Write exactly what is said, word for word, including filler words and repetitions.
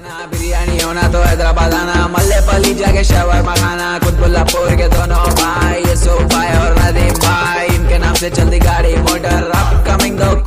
बिरयानी होना तो हैदराबाद आना, मल्ले पली जाके शवरमा खाना, कुतुबुल्लापुर के दोनों भाई, यूसुफ भाई और नदीम भाई, इनके नाम से चलती गाड़ी मोटर अपकमिंग दो